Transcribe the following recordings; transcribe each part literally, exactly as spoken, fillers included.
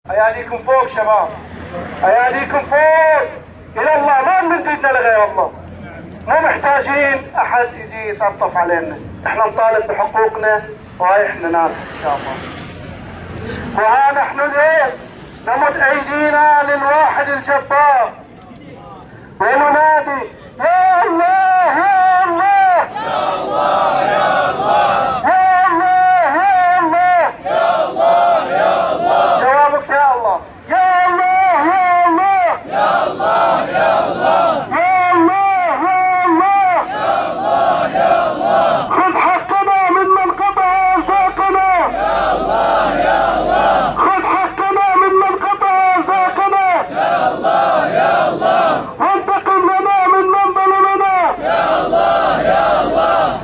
اياديكم فوق شباب، اياديكم فوق الى الله، ما من ديدنا لغير الله، مو محتاجين احد يجي يتعطف علينا، احنا نطالب بحقوقنا وهاي احنا نالها ان شاء الله. وها نحن اليوم نمد ايدينا للواحد الجبار وننادي يا الله يا الله يا الله يا الله يا الله يا الله يا الله يا الله. جوابك يا الله يا الله يا الله يا الله يا الله يا الله يا الله يا الله يا الله. خذ حقنا ممن قطع ارزاقنا يا الله يا الله خذ حقنا ممن قطع ارزاقنا يا الله يا الله. وانتقم لنا ممن ظلمنا يا الله يا الله.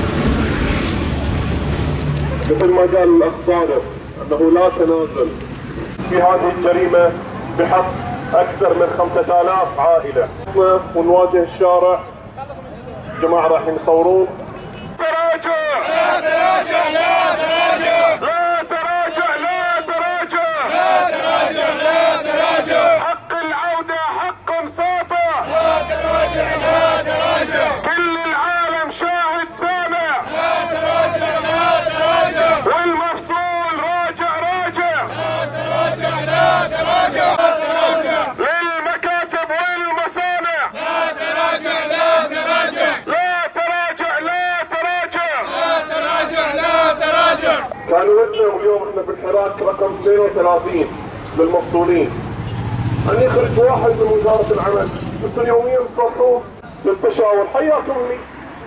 مثل ما قال الاخ صادق انه لا تنازل في هذه الجريمه بحق اكثر من خمسة آلاف عائله، ونواجه الشارع. جماعه رايحين يصورون. تراجع لا تراجع لا تراجع لا تراجع لا تراجع لا تراجع لا تراجع. حق العوده حق ساطع. لا تراجع لا تراجع. كل العالم شاهد سامع. لا تراجع لا تراجع. والمفصول راجع راجع. لا تراجع لا تراجع. لا تراجع. للمكاتب والمصانع. لا تراجع لا تراجع. لا تراجع لا تراجع. لا تراجع لا تراجع. كان ودنا واليوم احنا في الحراك رقم اثنين وثلاثين للمفصولين ان يخرج واحد من وزاره العمل، انتم يوميا تصرحون للتشاور. حياكم لي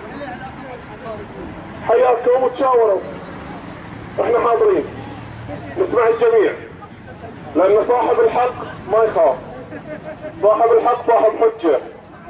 حياكم وتشاوروا، احنا حاضرين نسمع الجميع، لان صاحب الحق ما يخاف، صاحب الحق صاحب حجه.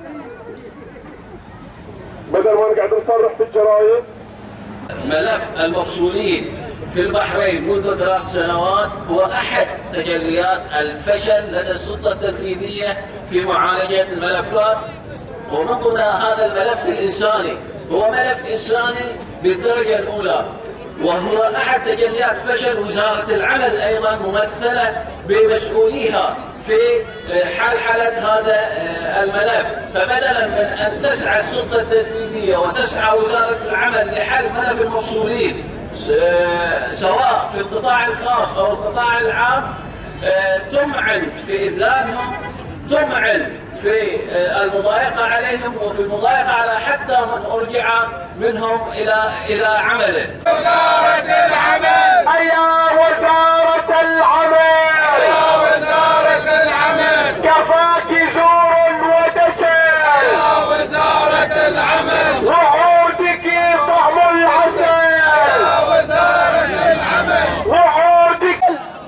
بدل ما نقعد نصرح في الجرايد. ملف المفصولين في البحرين منذ ثلاث سنوات هو أحد تجليات الفشل لدى السلطة التنفيذية في معالجة الملفات، ومن ضمن هذا الملف الإنساني هو ملف إنساني بالدرجة الأولى، وهو أحد تجليات فشل وزارة العمل أيضا ممثلة بمسؤوليها في حلحلة هذا الملف. فبدلا من أن تسعى السلطة التنفيذية وتسعى وزارة العمل لحل ملف المفصولين سواء في القطاع الخاص أو القطاع العام، تمعن في إذلالهم، تمعن في المضايقة عليهم وفي المضايقة على حتى من أرجع منهم إلى إلى عمله. وزارة العمل. يا وزارة العمل يا وزارة العمل. كفاك زور ودجل. يا وزارة العمل. وعودك طعم العسل. يا وزارة العمل. وعودك.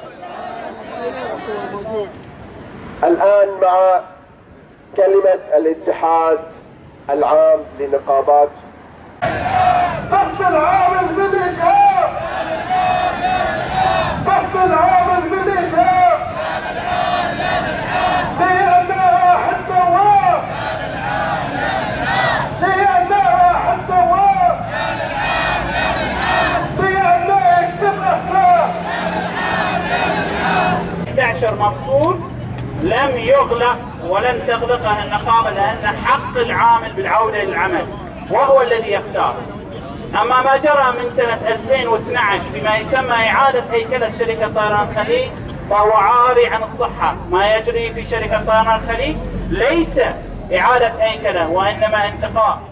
الآن مع كلمة الاتحاد العام لنقابات. فصل العامل بالإجهاض. فصل العامل بالإجهاض. لأنها حتى الثواب. لأنها حتى الثواب. لأنها يكتب أخلاق. أحد عشر مفصول لم يغلق ولن تغلقه النقابة، لأن حق العامل بالعودة للعمل وهو الذي يختار. أما ما جرى من سنة ألفين واثني عشر فيما يسمى إعادة هيكلة شركة طيران الخليج فهو عاري عن الصحة. ما يجري في شركة طيران الخليج ليس إعادة هيكلة وإنما انتقاء.